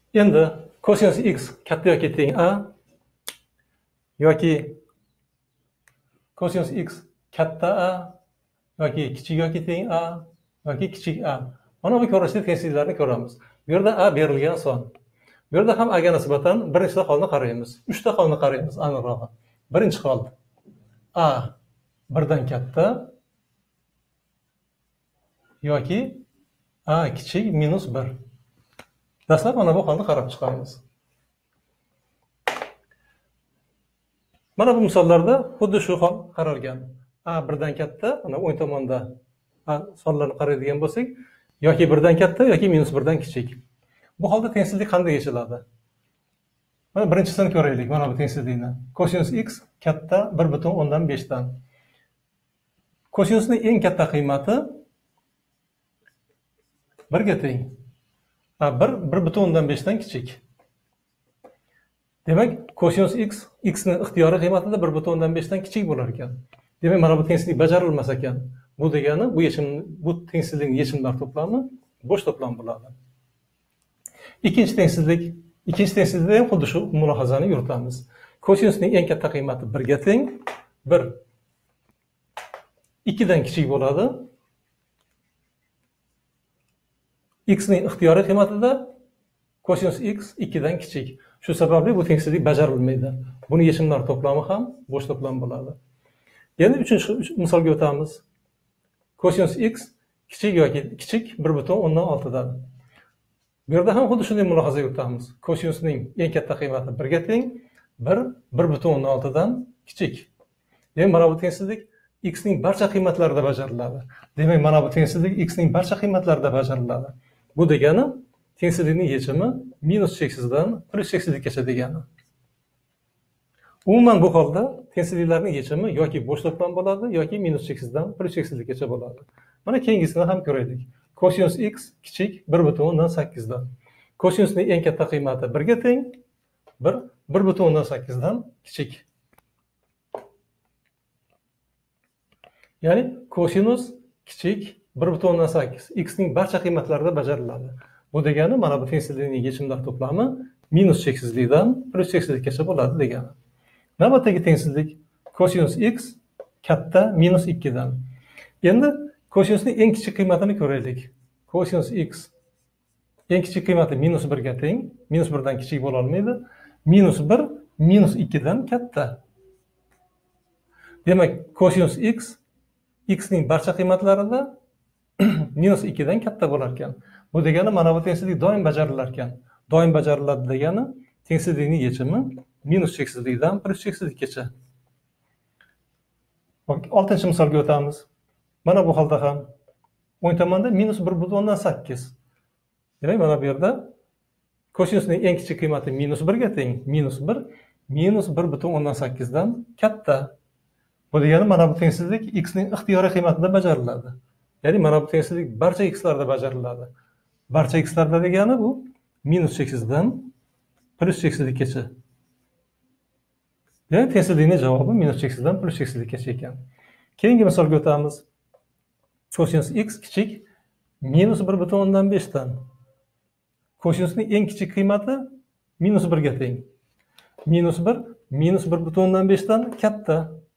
Endi kosinus x katta yoki teng a yoki kosinus x katta a yoki kichik yoki teng a yoki kichik a. Mana bu ko'rinishli tengliklarni ko'ramiz. Bu yerda a berilgan son. Bu yerda ham a ga nisbatan birinchi holni qaraymiz. 3 ta holni qaraymiz aniqrog'i. Birinchi hol a birdan katta yoki a kichik minus 1. Dastlab mana bu holni qarab chiqamiz. Mana bu misollarda xuddi shu hol qaralgan. A birdan katta, mana o'ng tomonda sonlarni qaraydigan bo'lsak, yoki birdan katta yoki minus 1dan kichik. Bu holda tengsizlik qanday yechiladi? Mana birinchisini ko'raylik, mana bu tengsizlikni. Kosinus x katta 1/5 dan. Kosinusning eng katta qiymati 1 ga teng. 1/5 dan kichik. Demak, kosinus x ning ixtiyoriy qiymatida 1/5 dan kichik bo'lar ekan. Demak, mana bu tengsizlik bajarilmas ekan. Bu degani bu tengsizlikning yechimlar to'plami bo'sh to'plam bo'ladi. Ikkinchi tengsizlikda ham xuddi shu mulohazani yuritamiz. Kosinusning eng katta qiymati 1 ga teng. 1 2 dan kichik bo'ladi. X ning ixtiyoriy qiymatida kosinus x 2 dan kichik. Shu sababli bu tengsizlik bajarilmaydi. Buni yechimlar to'plami ham bo'sh to'plam bo'ladi. Endi uchinchi misolga o'tamiz. Kosinus x kichik yoki kichik 1/6 dan. Bu yerda ham xuddi shunday mulohaza yuritamiz. Kosinusning eng katta qiymati 1 ga teng, 1/6 dan kichik. Demak, mana bu tengsizlik x ning barcha qiymatlarida bajariladi. Demak, mana bu tengsizlik x ning barcha qiymatlarida bajariladi. Bu degani tengsizlikning yechimi minus cheksizdan plus cheksizlikgacha degani. Umuman bu holda tengsizliklarning yechimi yoki bo'sh to'plam bo'ladi yoki minus cheksizdan plus cheksizlikgacha bo'ladi. Mana keyingisini ham ko'raylik. Kosinus x kichik 1/8 dan. Kosinusning eng katta qiymati 1 ga teng, 1/8 dan kichik. Ya'ni kosinus kichik 1/8 x ning barcha qiymatlarida bajariladi. Bu degani mana bu tengsizlikning yechimlar to'plami minus cheksizlikdan plus cheksizlikgacha bo'ladi degani. Navbatdagi tengsizlik kosinus x katta minus 2 dan. Endi kosinusning eng kichik qiymatini ko'raylik. Kosinus x eng kichik qiymati minus 1 ga teng, minus 1 dan kichik bo'la olmaydi. Minus 1 minus 2 dan katta. Demak, kosinus x ning barcha qiymatlarida minus 2 dan katta bo'lar ekan. Bu degani mana bu tengsizlik doim bajarilar ekan. Doim bajariladi degani tengsizlikning yechimi minus cheksizlikdan plus cheksizlikgacha. 6-chi misolga o'tamiz. Mana bu holda ham o'ng tomonda minus 1/8. Demak, mana bu yerda kosinusning eng kichik qiymati minus 1 ga teng. Minus 1 minus 1/8 dan katta. Bu degani mana bu tengsizlik x ning ixtiyoriy qiymatida bajariladi. Ya'ni mana bu tengsizlik barcha x'larda bajariladi. Barcha x'larda degani bu minus cheksizdan plus cheksizlikgacha. Ya'ni tengsizlikning javobi minus cheksizdan plus cheksizlikgacha ekan. Keyingi misolga o'tamiz. Kosinus x kichik minus 1/5 dan. Kosinusning eng kichik qiymati minus 1 ga teng. Minus 1 minus 1/5 dan katta.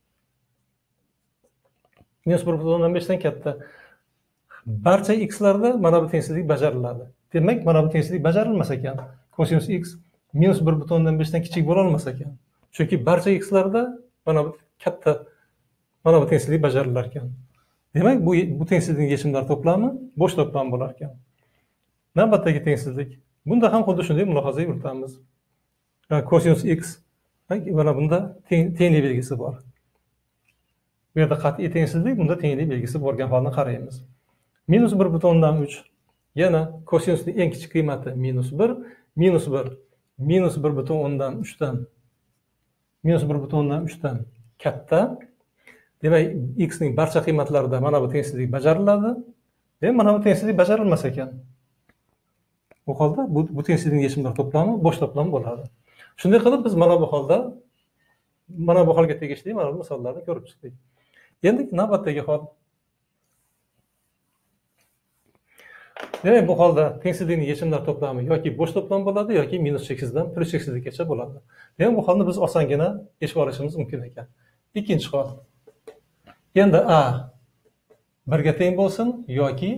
Minus 1/5 dan katta. Barcha x'larda mana bu tengsizlik bajariladi. Demak, mana bu tengsizlik bajarilmas ekan. Kosinus x minus 1/5 dan kichik bo'la olmas ekan. Chunki barcha x'larda mana bu katta mana bu tengsizlik bajarilar ekan. Demak, bu tengsizlikning yechimlar to'plami bo'sh to'plam bo'lar ekan. Navbatdagi tengsizlik. Bunda ham xuddi shunday mulohaza yuritamiz. Kosinus x mana bunda tenglik belgisi bor. Bu yerda qat'iy tengsizlik, bunda tenglik belgisi bo'lgan holni qaraymiz. Minus 1/3. Yana kosinusning eng kichik qiymati minus 1, minus 1, minus 1/3dan. Minus 1/3dan katta. Demak, x ning barcha qiymatlarida mana bu tengsizlik bajariladi. Demak, mana bu tengsizlik bajarilmas ekan. Bu holda bu tengsizlikning yechimlar to'plami bo'sh to'plam bo'ladi. Shunday qilib biz mana bu holga tegishli mana bu misollarni ko'rib chiqdik. Endi navbatdagi hol. Demek bu holda tengsizlikning yechimlar to'plami yoki bo'sh to'plam bo'ladi yoki -8 dan +8gacha bo'ladi. Demak bu holni biz osongina yechib olishimiz mumkin ekan. Ikkinchi hol. Endi a 1 ga teng bo'lsin yoki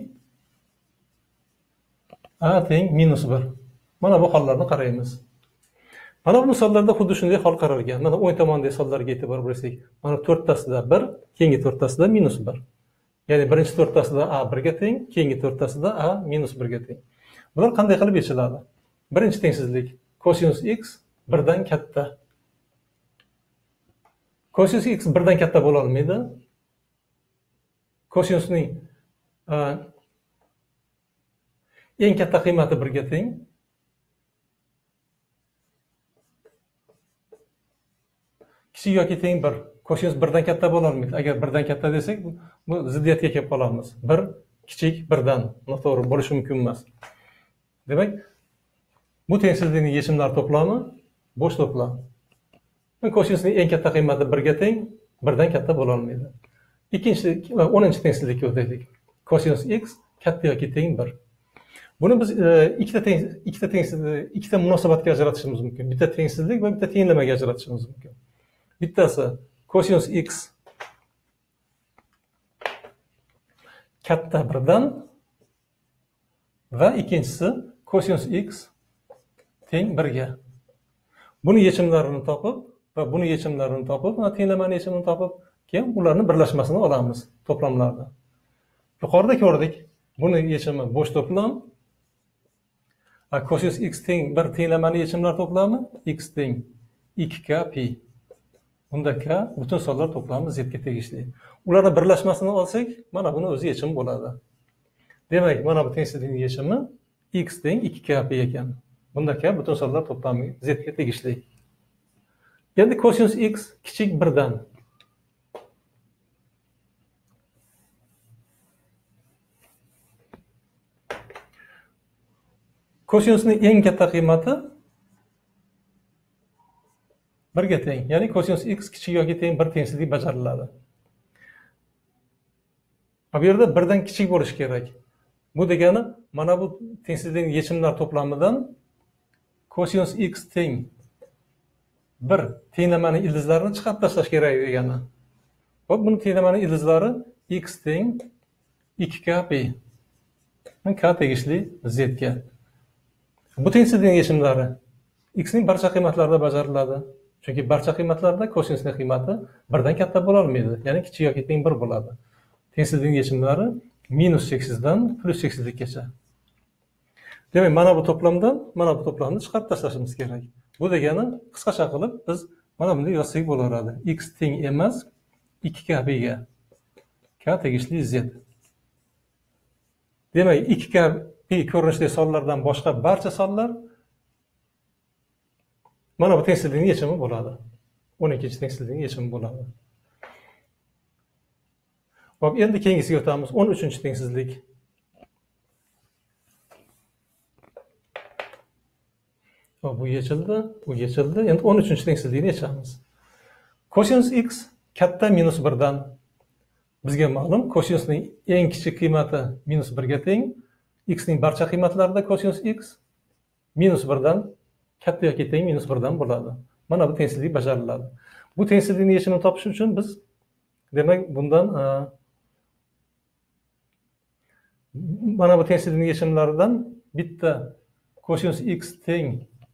a teng -1. Mana bu hollarni qaraymiz. Mana bu misollarda xuddi shunday hol qaralgan. Mana o'ng tomondagi sonlarga e'tibor bersak, mana 4tasida 1, keyingi 4tasida -1. Ya'ni birinchi 4tasida a 1 ga teng, keyingi 4tasida a -1 ga teng. Bular qanday qilib yechiladi? Birinchi tengsizlik kosinus x 1 dan katta. Kosinus x 1 dan katta bo'la olmaydi. Kosinusning eng katta qiymati 1 ga teng. Kichik yoki teng 1. Kosinus 1 dan katta bo'la olmaydi. Agar 1 dan katta desak, bu ziddiyatga kelib qolamiz. 1 kichik 1 dan. Noto'g'ri bo'lishi mumkin emas. Demak, bu tengsizlikning yechimlar to'plami bo'sh to'plam. Kosinusning eng katta qiymati 1 ga teng, 1 dan katta bo'la olmaydi. Ikkinchi 10-chi tengsizlikka o'taylik. Kosinus x katta yoki teng 1. Buni biz ikkita munosabatga ajratishimiz mumkin. Bitta tengsizlik va bitta tenglamaga ajratishimiz mumkin. Bittasi kosinus x katta 1 dan va ikkinchisi kosinus x teng 1 ga. Buni yechimlarini topib va buni yechimlarini topib, mana tenglamani yechimini topib, keyin ularni birlashmasini olamiz to'plamlarda. Yuqorida ko'rdik, buni yechimi bo'sh to'plam. Kosinus x teng 1 tenglamani yechimlar to'plami x teng 2k pi. Unda k butun sonlar to'plami z ga tegishli. Ularni birlashmasini olsak, mana buni o'zi yechim bo'ladi. Demak, mana bu tengsizlikning yechimi x teng 2k pi ekan. Bunda k butun sonlar to'plami z ga tegishli. Endi kosinus x kichik 1 dan. Kosinusning eng katta qiymati 1 ga teng. Ya'ni kosinus x kichik yoki teng 1 tengsizlik bajariladi. Bu yerda 1 dan kichik bo'lishi kerak. Bu degani mana bu tengsizlikning yechimlar to'plamidan kosinus x teng 1 tenglamani ildizlarini chiqarib tashlash kerak degani. Hop, buni tenglamani ildizlari x teng 2k pi. K tegishli z ga. Bu tengsizlikning yechimlari x ning barcha qiymatlarida bajariladi. Chunki barcha qiymatlarda kosinusning qiymati 1 dan katta bo'la olmaydi. Ya'ni kichik yoki teng 1 bo'ladi. Tengsizlikning yechimlari -8 dan +8gacha. Demak, mana bu to'plamdan mana bu to'plamni chiqarib tashlashimiz kerak. Bu degani qisqacha qilib biz mana bunday yozsak bo'laveradi. X teng emas 2k pi ga. K tegishli z. Demak, 2k pi ko'rinishli sonlardan boshqa barcha sonlar mana bu tengsizlikning yechimi bo'ladi. 12-chi tengsizlikning yechimi bo'ladi. Hop, endi keyingisiga o'tamiz. 13-chi tengsizlik. Hop, bu yechildi, bu yechildi. Endi 13-chi tengsizlikni yechamiz. Kosinus x katta -1 dan. Bizga ma'lum, kosinusning eng kichik qiymati -1 ga teng. X ning barcha qiymatlarida kosinus x -1 dan katta yoki teng -1 dan bo'ladi. Mana bu tengsizlik bajariladi. Bu tengsizlikning yechimini topish uchun biz demak bundan mana bu tengsizlikning yechimlaridan bitta kosinus x teng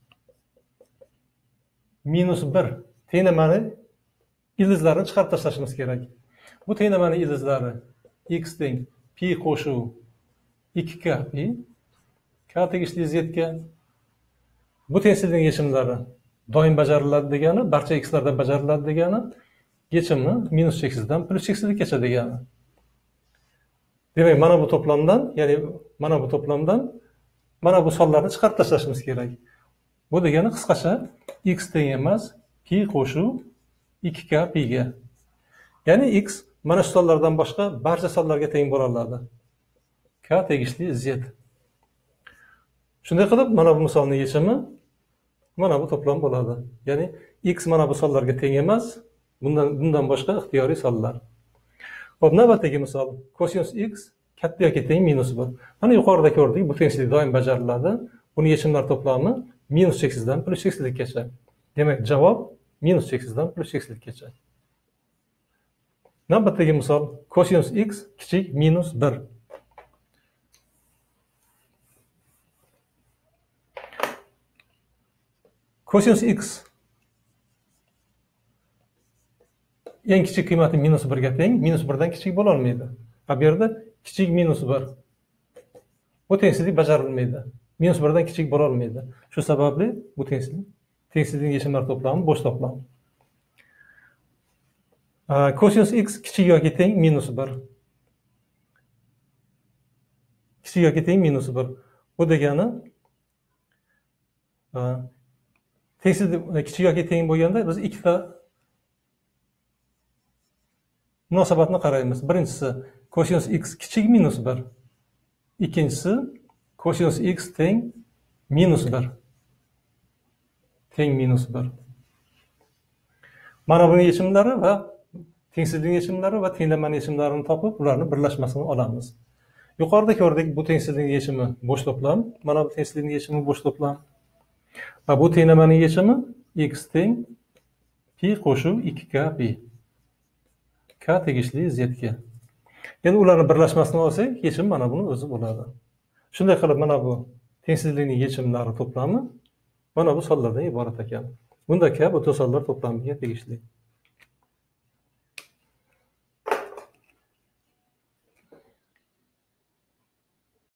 -1 tenglamani ildizlarini chiqarib tashlashimiz kerak. Bu tenglamani ildizlari x teng pi qo'shuv 2k pi, k tegishli z ga. Bu tengsizlikning yechimlari doim bajariladi degani, barcha x larda bajariladi degani, yechimi -8 dan +8gacha degani. Demak, mana bu to'plamdan, ya'ni mana bu to'plamdan mana bu sonlarni chiqarib tashlashimiz kerak. Bu degani qisqacha x teng emas pi qo'shuv 2k pi ga. Ya'ni x mana shu sonlardan boshqa barcha sonlarga teng bo'la oladi. K tegishli z. Shunday qilib, mana bu misolning yechimi mana bu to'plam bo'ladi. Ya'ni x mana bu sonlarga teng emas, bundan boshqa ixtiyoriy sonlar. Hop, navbatdagi misol. Kosinus x katta yoki teng minus 1. Mana yuqorida ko'rdik, bu tengsizlik doim bajariladi. Buni yechimlar to'plami minus cheksizdan plus cheksizlikgacha. Demak, javob minus cheksizdan plus cheksizlikgacha. Navbatdagi misol kosinus x kichik minus 1. Kosinus x eng kichik qiymati minus 1 ga teng, minus 1 dan kichik bo'la olmaydi. Bu yerda kichik minus 1. Bu tengsizlik bajarilmaydi. Minus 1 dan kichik bo'la olmaydi. Shu sababli bu tengsizlikning yechimlari to'plami bo'sh to'plam. Kosinus x kichik yoki teng minus 1. Kichik yoki teng minus 1. Bu degani tengsizlik kichik yoki teng bo'lganda biz ikkita munosabatni qaraymiz. Birinchisi kosinus x kichik minus 1. Ikkinchisi kosinus x teng minus 1. Teng minus 1. Mana buning yechimlari va tengsizlikning yechimlari va tenglamaning yechimlarini topib, ularni birlashmasini olamiz. Yuqorida ko'rdik, bu tengsizlikning yechimi bo'sh to'plam. Mana bu tengsizlikning yechimi bo'sh to'plam. Va bu tenglamaning yechimi x teng pi qo'shuv 2k pi. K tegishli z ga. Endi ularni birlashmasini olsak, yechim mana buni o'zi bo'ladi. Shunday qilib, mana bu tengsizlikning yechimlari to'plami mana bu sonlardan iborat ekan. Bunda k butun sonlar to'plamiga tegishli.